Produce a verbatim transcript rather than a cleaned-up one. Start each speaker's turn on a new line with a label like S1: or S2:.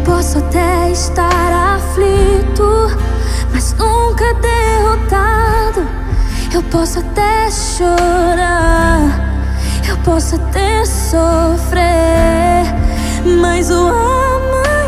S1: posso até estar aflito, mas nunca derrotado. Eu posso até chorar, eu posso até sofrer, mas o